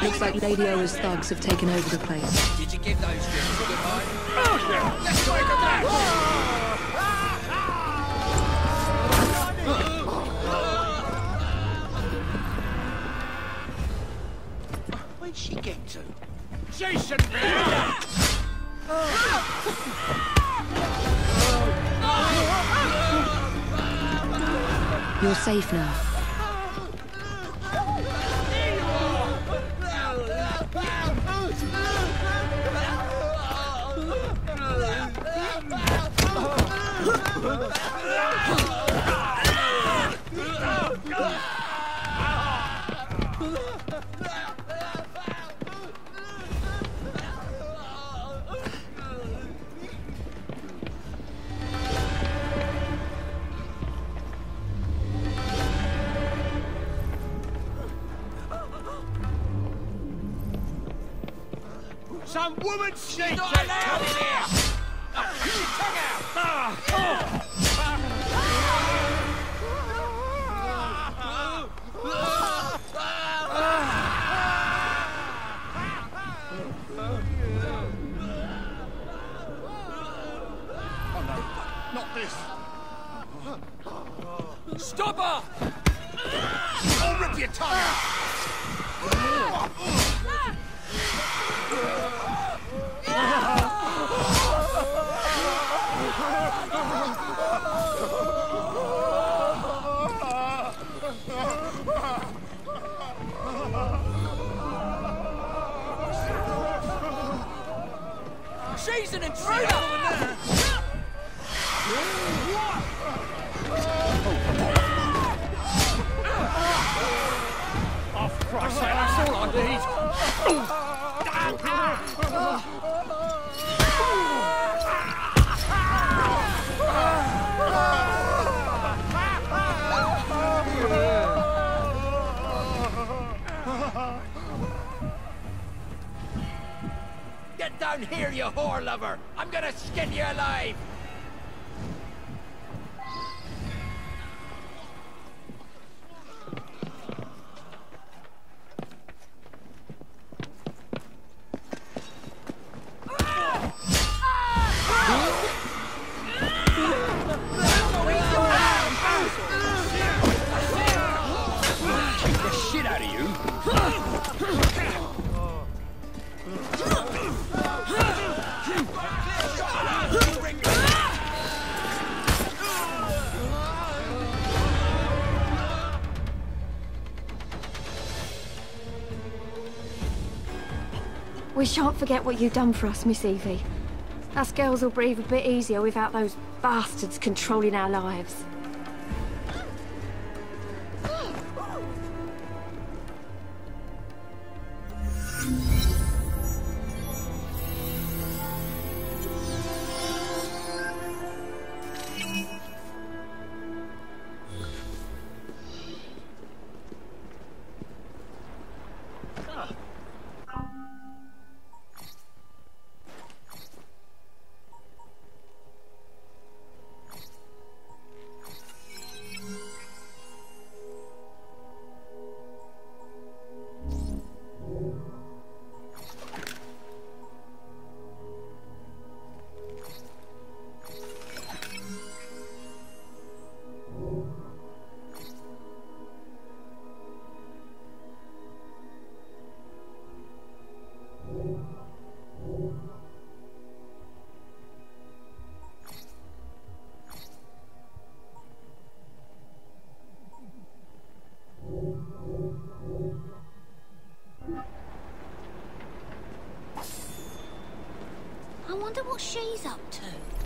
Looks like Lady Owers' thugs have taken over the place. Did you give those girls a good night? Let's go into that! Where'd she get to? She shouldn't be here! You're safe now. Some woman snake not allowed in here! Get your tongue out! Oh no, not this! Stop her! I'll rip your tongue out! She's an intruder! Oh, for Christ's sake, that's all I need! Get down here, you whore lover! I'm gonna skin you alive! Kick the shit out of you! We shan't forget what you've done for us, Miss Evie. Us girls will breathe a bit easier without those bastards controlling our lives. I wonder what she's up to.